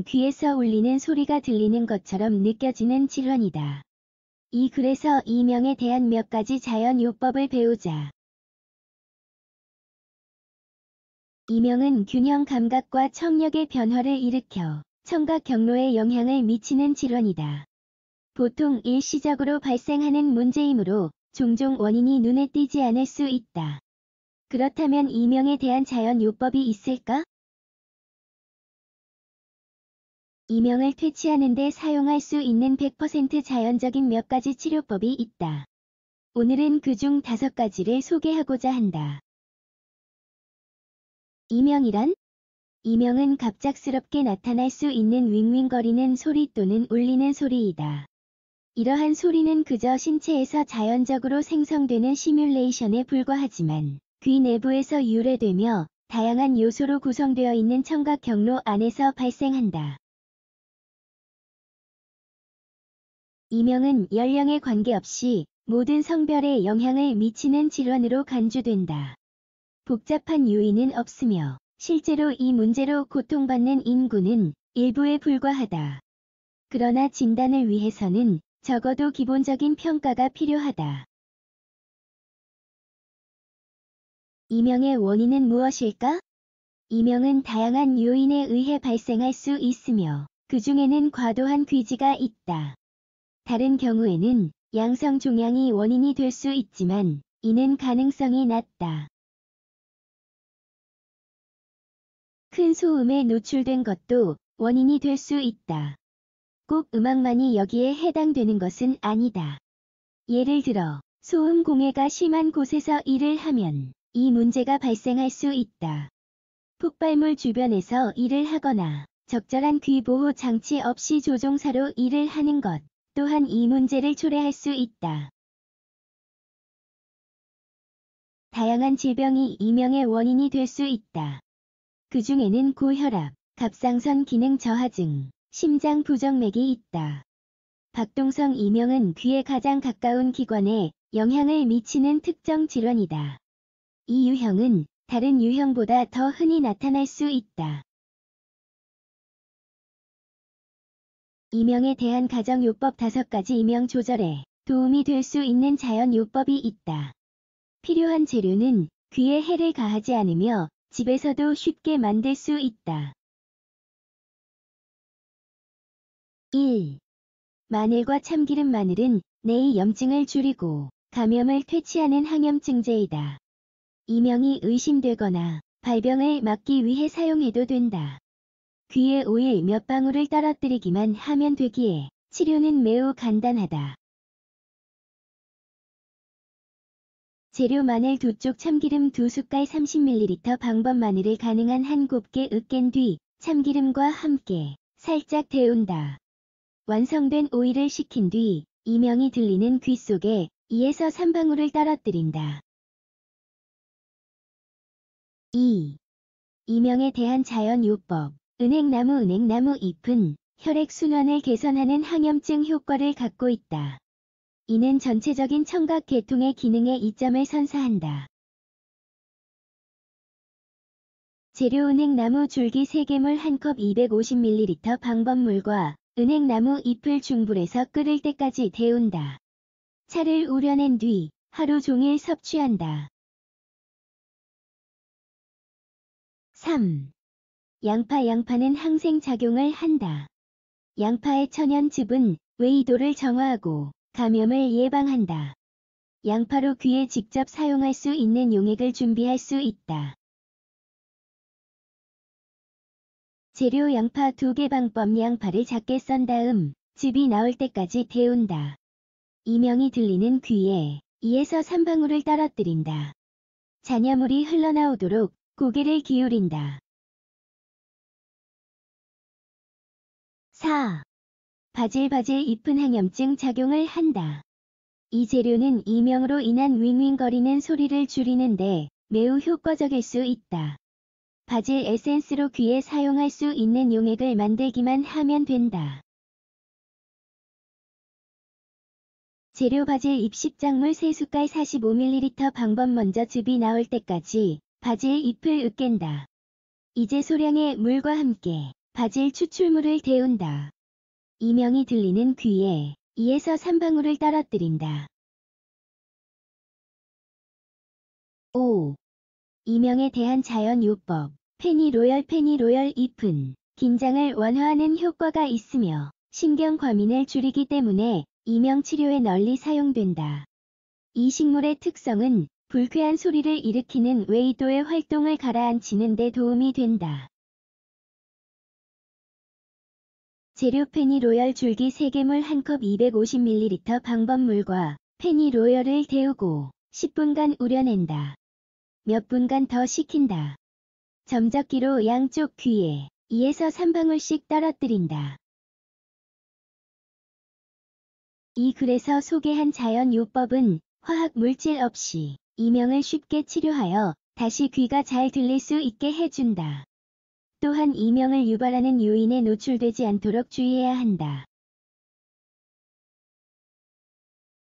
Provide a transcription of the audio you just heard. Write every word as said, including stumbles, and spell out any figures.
마냥 귀에서 울리는 소리가 들리는 것처럼 느껴지는 질환이다. 이 글에서 이명에 대한 몇 가지 자연요법을 배우자. 이명은 균형 감각과 청력의 변화를 일으켜 청각 경로에 영향을 미치는 질환이다. 보통 일시적으로 발생하는 문제이므로 종종 원인이 눈에 띄지 않을 수 있다. 그렇다면 이명에 대한 자연요법이 있을까? 이명을 퇴치하는 데 사용할 수 있는 백 퍼센트 자연적인 몇 가지 치료법이 있다. 오늘은 그중 다섯 가지를 소개하고자 한다. 이명이란? 이명은 갑작스럽게 나타날 수 있는 윙윙거리는 소리 또는 울리는 소리이다. 이러한 소리는 그저 신체에서 자연적으로 생성되는 시뮬레이션에 불과하지만 귀 내부에서 유래되며 다양한 요소로 구성되어 있는 청각 경로 안에서 발생한다. 이명은 연령에 관계없이 모든 성별에 영향을 미치는 질환으로 간주된다. 복잡한 요인은 없으며 실제로 이 문제로 고통받는 인구는 일부에 불과하다. 그러나 진단을 위해서는 적어도 기본적인 평가가 필요하다. 이명의 원인은 무엇일까? 이명은 다양한 요인에 의해 발생할 수 있으며 그 중에는 과도한 귀지가 있다. 다른 경우에는 양성 종양이 원인이 될 수 있지만 이는 가능성이 낮다. 큰 소음에 노출된 것도 원인이 될 수 있다. 꼭 음악만이 여기에 해당되는 것은 아니다. 예를 들어 소음 공해가 심한 곳에서 일을 하면 이 문제가 발생할 수 있다. 폭발물 주변에서 일을 하거나 적절한 귀 보호 장치 없이 조종사로 일을 하는 것 또한 이 문제를 초래할 수 있다. 다양한 질병이 이명의 원인이 될 수 있다. 그 중에는 고혈압, 갑상선 기능 저하증, 심장 부정맥이 있다. 박동성 이명은 귀에 가장 가까운 기관에 영향을 미치는 특정 질환이다. 이 유형은 다른 유형보다 더 흔히 나타날 수 있다. 이명에 대한 가정요법 다섯 가지 이명 조절에 도움이 될 수 있는 자연요법이 있다. 필요한 재료는 귀에 해를 가하지 않으며 집에서도 쉽게 만들 수 있다. 일. 마늘과 참기름. 마늘은 뇌의 염증을 줄이고 감염을 퇴치하는 항염증제이다. 이명이 의심되거나 발병을 막기 위해 사용해도 된다. 귀에 오일 몇 방울을 떨어뜨리기만 하면 되기에 치료는 매우 간단하다. 재료 마늘 두 쪽, 참기름 두 숟갈, 삼십 밀리리터. 방법 마늘을 가능한 한 곱게 으깬 뒤 참기름과 함께 살짝 데운다. 완성된 오일을 식힌 뒤 이명이 들리는 귀 속에 이에서 삼 방울을 떨어뜨린다. 이. 이명에 대한 자연요법. 은행나무. 은행나무 잎은 혈액순환을 개선하는 항염증 효과를 갖고 있다. 이는 전체적인 청각 계통의 기능에 이점을 선사한다. 재료 은행나무 줄기 세 개물 한 컵 이백오십 밀리리터. 방법물과 은행나무 잎을 중불에서 끓을 때까지 데운다. 차를 우려낸 뒤 하루 종일 섭취한다. 삼. 양파. 양파는 항생작용을 한다. 양파의 천연즙은 외이도를 정화하고 감염을 예방한다. 양파로 귀에 직접 사용할 수 있는 용액을 준비할 수 있다. 재료 양파 두 개. 방법 양파를 작게 썬 다음 즙이 나올 때까지 데운다. 이명이 들리는 귀에 이에서 삼 방울을 떨어뜨린다. 잔여물이 흘러나오도록 고개를 기울인다. 사. 바질. 바질 잎은 항염증 작용을 한다. 이 재료는 이명으로 인한 윙윙거리는 소리를 줄이는데 매우 효과적일 수 있다. 바질 에센스로 귀에 사용할 수 있는 용액을 만들기만 하면 된다. 재료 바질 잎 십작물 세 숟갈 사십오 밀리리터. 방법 먼저 즙이 나올 때까지 바질 잎을 으깬다. 이제 소량의 물과 함께 바질 추출물을 데운다. 이명이 들리는 귀에 이에서 삼 방울을 떨어뜨린다. 오. 이명에 대한 자연요법. 페니로열 페니로열 잎은 긴장을 완화하는 효과가 있으며 신경 과민을 줄이기 때문에 이명 치료에 널리 사용된다. 이 식물의 특성은 불쾌한 소리를 일으키는 외이도의 활동을 가라앉히는 데 도움이 된다. 재료 페니로열 줄기 세 개물 한 컵 이백오십 밀리리터 방법물과 페니로열을 데우고 십 분간 우려낸다. 몇 분간 더 식힌다. 점적기로 양쪽 귀에 이에서 삼 방울씩 떨어뜨린다. 이 글에서 소개한 자연요법은 화학 물질 없이 이명을 쉽게 치료하여 다시 귀가 잘 들릴 수 있게 해준다. 또한 이명을 유발하는 요인에 노출되지 않도록 주의해야 한다.